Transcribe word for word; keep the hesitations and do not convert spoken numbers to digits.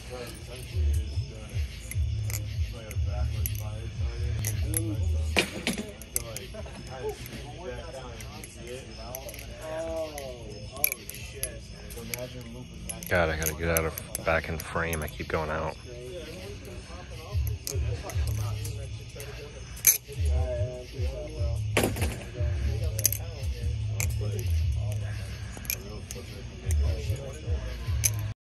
God, I gotta get out of back in frame. I keep going out.